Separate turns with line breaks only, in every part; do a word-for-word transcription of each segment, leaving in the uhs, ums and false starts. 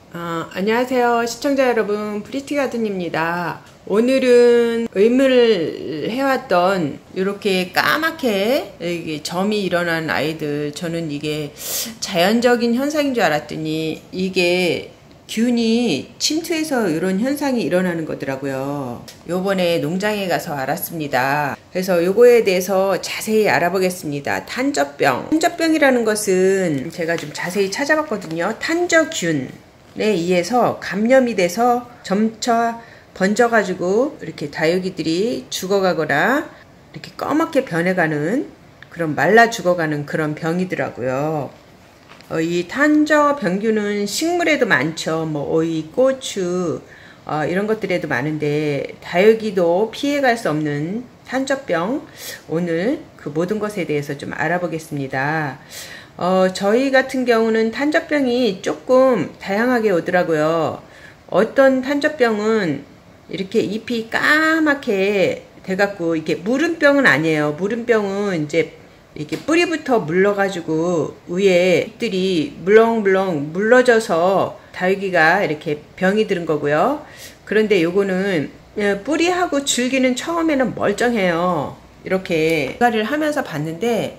어, 안녕하세요 시청자 여러분, 프리티가든입니다. 오늘은 의무를 해왔던 이렇게 까맣게 이게 점이 일어난 아이들, 저는 이게 자연적인 현상인 줄 알았더니 이게 균이 침투해서 이런 현상이 일어나는 거더라고요. 요번에 농장에 가서 알았습니다. 그래서 요거에 대해서 자세히 알아보겠습니다. 탄저병. 탄저병이라는 것은 제가 좀 자세히 찾아봤거든요. 탄저균에 의해서 감염이 돼서 점차 번져가지고 이렇게 다육이들이 죽어가거나 이렇게 검게 변해가는, 그런 말라 죽어가는 그런 병이더라고요. 어, 이 탄저병균은 식물에도 많죠. 뭐 오이, 고추 어, 이런 것들에도 많은데 다육이도 피해갈 수 없는 탄저병, 오늘 그 모든 것에 대해서 좀 알아보겠습니다. 어, 저희 같은 경우는 탄저병이 조금 다양하게 오더라고요. 어떤 탄저병은 이렇게 잎이 까맣게 돼갖고, 이게 무름병은 아니에요. 무름병은 이제 이렇게 뿌리부터 물러가지고 위에 잎들이 물렁물렁 물러져서 다육이가 이렇게 병이 드는 거고요. 그런데 요거는 뿌리하고 줄기는 처음에는 멀쩡해요. 이렇게 분갈이를 하면서 봤는데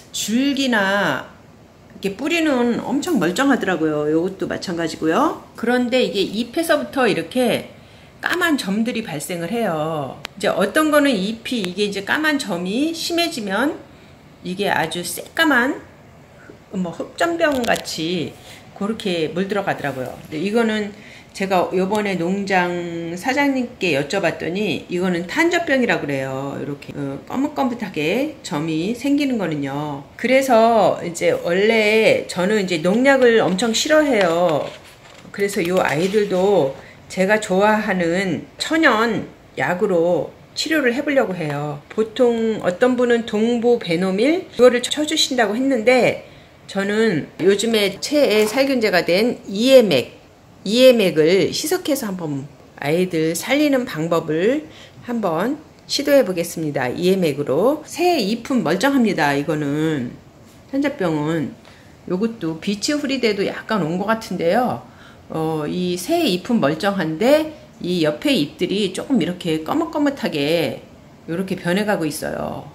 줄기나 이렇게 뿌리는 엄청 멀쩡하더라고요. 요것도 마찬가지고요. 그런데 이게 잎에서부터 이렇게 까만 점들이 발생을 해요. 이제 어떤 거는 잎이 이게 이제 까만 점이 심해지면 이게 아주 새까만 뭐 흑점병 같이 그렇게 물들어가더라고요. 근데 이거는 제가 요번에 농장 사장님께 여쭤봤더니 이거는 탄저병이라고 그래요. 이렇게 어, 검은검은하게 점이 생기는 거는요. 그래서 이제 원래 저는 이제 농약을 엄청 싫어해요. 그래서 요 아이들도 제가 좋아하는 천연 약으로 치료를 해보려고 해요. 보통 어떤 분은 동부베노밀 이거를 쳐주신다고 했는데, 저는 요즘에 최애 살균제가 된 이에맥 이에맥을 희석해서 한번 아이들 살리는 방법을 한번 시도해 보겠습니다. 이에맥으로. 새 잎은 멀쩡합니다. 이거는 탄저병은 요것도 빛이 흐리대도 약간 온 것 같은데요. 어, 이 새 잎은 멀쩡한데 이 옆에 잎들이 조금 이렇게 꺼뭇꺼뭇하게 이렇게 변해가고 있어요.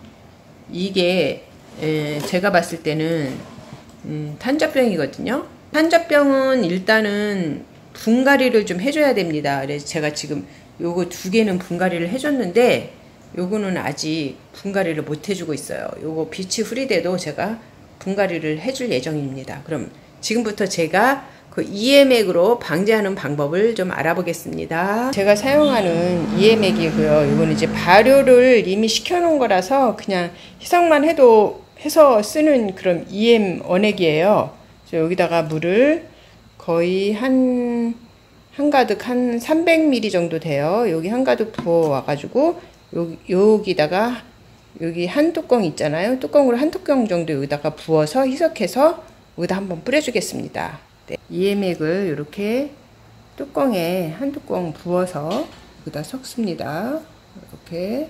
이게 에, 제가 봤을 때는 음, 탄저병이거든요. 탄저병은 일단은 분갈이를 좀 해줘야 됩니다. 그래서 제가 지금 요거 두 개는 분갈이를 해줬는데 요거는 아직 분갈이를 못 해주고 있어요. 요거 빛이 흐리대도 제가 분갈이를 해줄 예정입니다. 그럼 지금부터 제가 그 이에맥으로 방제하는 방법을 좀 알아보겠습니다. 제가 사용하는 이에맥이고요. 이거는 이제 발효를 이미 시켜놓은 거라서 그냥 희석만 해도 해서 쓰는 그런 이엠 원액이에요. 여기다가 물을 거의 한 한가득 한 삼백 밀리리터 정도 돼요. 여기 한가득 부어 와가지고 여기, 여기다가 여기 한 뚜껑 있잖아요. 뚜껑으로 한 뚜껑 정도 여기다가 부어서 희석해서 여기다 한번 뿌려주겠습니다. 네. 이에맥을 이렇게 뚜껑에 한 뚜껑 부어서 여기다 섞습니다. 이렇게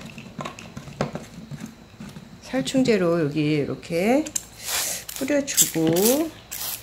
살충제로 여기 이렇게 뿌려주고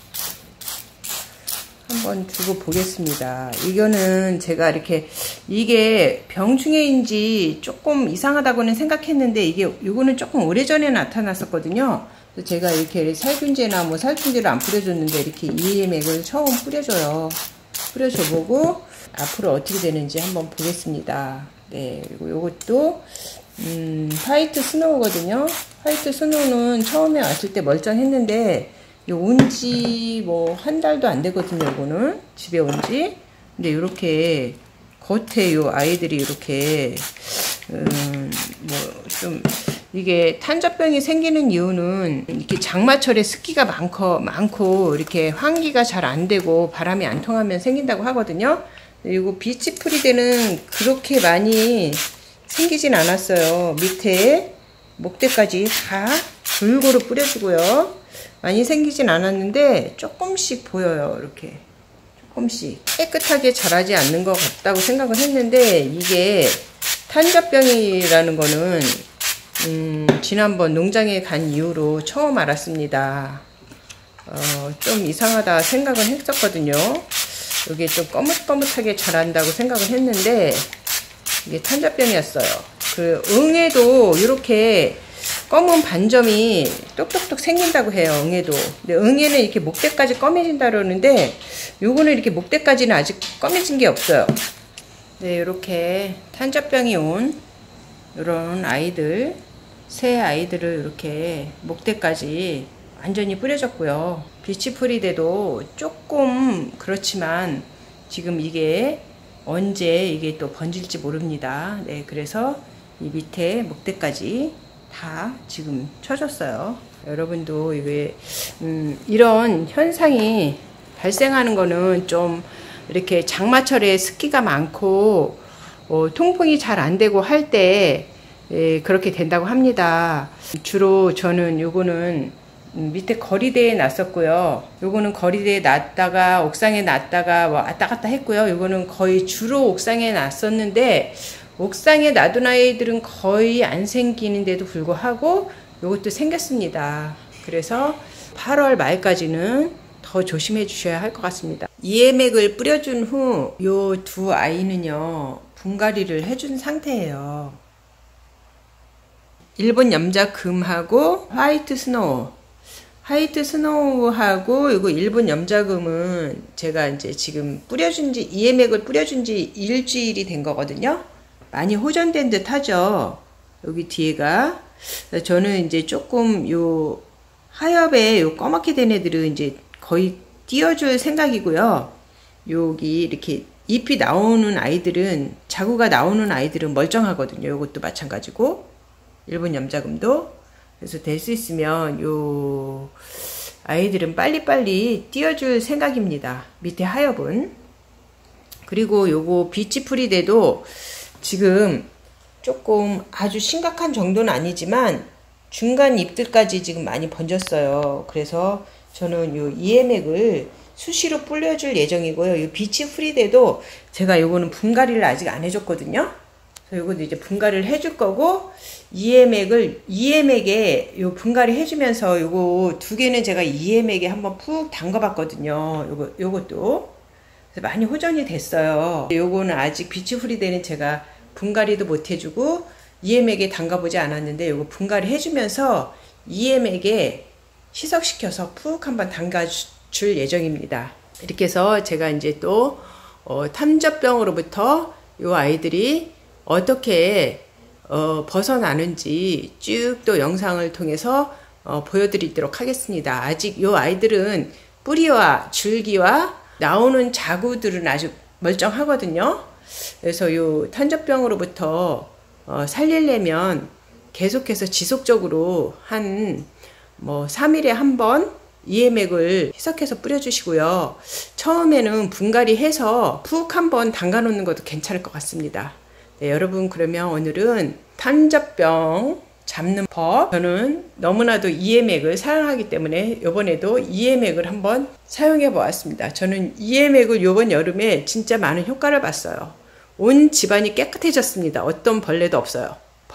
한번 두고 보겠습니다. 이거는 제가 이렇게 이게 병충해인지 조금 이상하다고는 생각했는데 이게 이거는 조금 오래전에 나타났었거든요. 그래서 제가 이렇게 살균제나 뭐 살충제를 안 뿌려줬는데 이렇게 이에맥을 처음 뿌려줘요. 뿌려줘보고 앞으로 어떻게 되는지 한번 보겠습니다. 네, 그리고 요것도 음, 화이트 스노우거든요. 화이트 스노우는 처음에 왔을 때 멀쩡했는데 온지 뭐 한 달도 안 되거든요. 이거는 집에 온지. 근데 이렇게 겉에 요 아이들이 이렇게 음, 뭐 좀 이게 탄저병이 생기는 이유는 이렇게 장마철에 습기가 많고 많고 이렇게 환기가 잘 안 되고 바람이 안 통하면 생긴다고 하거든요. 그리고 빛이 풀이되는 그렇게 많이 생기진 않았어요. 밑에 목대까지 다 골고루 뿌려주고요. 많이 생기진 않았는데 조금씩 보여요. 이렇게 조금씩 깨끗하게 자라지 않는 것 같다고 생각을 했는데, 이게 탄저병이라는 거는 음, 지난번 농장에 간 이후로 처음 알았습니다. 어, 좀 이상하다 생각은 했었거든요. 이게 좀 거뭇거뭇하게 자란다고 생각을 했는데 이게 탄저병이었어요. 그 응애도 이렇게 검은 반점이 똑똑똑 생긴다고 해요. 응애도. 근데 응애는 이렇게 목대까지 검해진다 그러는데 요거는 이렇게 목대까지는 아직 검해진 게 없어요. 네, 이렇게 탄저병이 온 이런 아이들, 새 아이들을 이렇게 목대까지 완전히 뿌려졌고요. 비치프리데도 조금 그렇지만 지금 이게 언제 이게 또 번질지 모릅니다. 네, 그래서 이 밑에 목대까지 다 지금 쳐졌어요. 여러분도 이게 음, 이런 현상이 발생하는 거는 좀 이렇게 장마철에 습기가 많고 어, 통풍이 잘 안 되고 할 때 예, 그렇게 된다고 합니다. 주로 저는 요거는 밑에 거리대에 놨었고요. 요거는 거리대에 놨다가 옥상에 놨다가 왔다 갔다 했고요. 요거는 거의 주로 옥상에 놨었는데 옥상에 놔둔 아이들은 거의 안 생기는데도 불구하고 요것도 생겼습니다. 그래서 팔월 말까지는 더 조심해 주셔야 할 것 같습니다. 이엠액을 뿌려준 후 요 두 아이는요 분갈이를 해준 상태예요. 일본 염자금하고 화이트 스노우 화이트 스노우하고 이거 일본 염자금은 제가 이제 지금 뿌려준 지 이엠액을 뿌려준 지 일주일이 된 거거든요. 많이 호전된 듯 하죠. 여기 뒤에가. 저는 이제 조금 요 하엽에 요 검맣게 된 애들은 이제 거의 띄워줄 생각이고요. 여기 이렇게 잎이 나오는 아이들은, 자구가 나오는 아이들은 멀쩡하거든요. 요것도 마찬가지고. 일본 염자금도. 그래서 될 수 있으면 요 아이들은 빨리빨리 띄워줄 생각입니다. 밑에 하엽은. 그리고 요거 비치프리데도 지금 조금 아주 심각한 정도는 아니지만 중간 잎들까지 지금 많이 번졌어요. 그래서 저는 요 이엠액을 수시로 뿌려줄 예정이고요. 요 비치프리데도 제가 요거는 분갈이를 아직 안 해줬거든요. 그래서 요것도 이제 분갈이를 해줄 거고, 이엠액을, 이엠액에 요 분갈이 해주면서 요거 두 개는 제가 이엠액에 한번 푹 담가봤거든요. 요거, 요것도. 그래서 많이 호전이 됐어요. 요거는 아직 비치프리데는 제가 분갈이도 못 해주고, 이엠액에 담가보지 않았는데, 요거 분갈이 해주면서 이엠액에 희석시켜서 푹 한번 담가줄 예정입니다. 이렇게 해서 제가 이제 또, 어, 탐저병으로부터 요 아이들이 어떻게 어, 벗어나는지 쭉 또 영상을 통해서 어, 보여드리도록 하겠습니다. 아직 요 아이들은 뿌리와 줄기와 나오는 자구들은 아주 멀쩡하거든요. 그래서 요 탄저병으로부터 어, 살리려면 계속해서 지속적으로 한 뭐 삼 일에 한 번 이엠액을 희석해서 뿌려주시고요. 처음에는 분갈이 해서 푹 한번 담가 놓는 것도 괜찮을 것 같습니다. 네, 여러분, 그러면 오늘은 탄저병 잡는 법, 저는 너무나도 이엠액을 사랑하기 때문에 이번에도 이엠액을 한번 사용해 보았습니다. 저는 이엠액을 이번 여름에 진짜 많은 효과를 봤어요. 온 집안이 깨끗해졌습니다. 어떤 벌레도 없어요.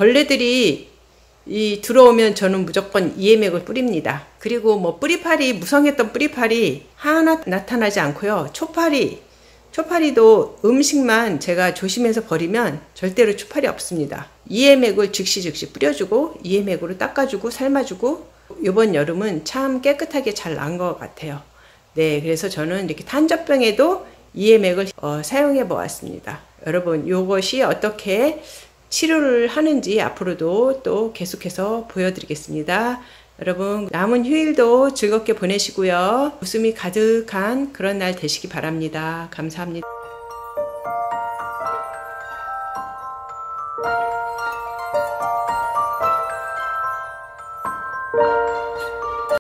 벌레들이 이 들어오면 저는 무조건 이엠액을 뿌립니다. 그리고 뭐 뿌리파리, 무성했던 뿌리파리 하나 나타나지 않고요. 초파리 초파리도 음식만 제가 조심해서 버리면 절대로 초파리 없습니다. 이엠액을 즉시 즉시 뿌려주고 이엠액으로 닦아주고 삶아주고, 이번 여름은 참 깨끗하게 잘 난 것 같아요. 네, 그래서 저는 이렇게 탄저병에도 이엠액을 어, 사용해 보았습니다. 여러분, 이것이 어떻게 치료를 하는지 앞으로도 또 계속해서 보여드리겠습니다. 여러분, 남은 휴일도 즐겁게 보내시고요. 웃음이 가득한 그런 날 되시기 바랍니다. 감사합니다.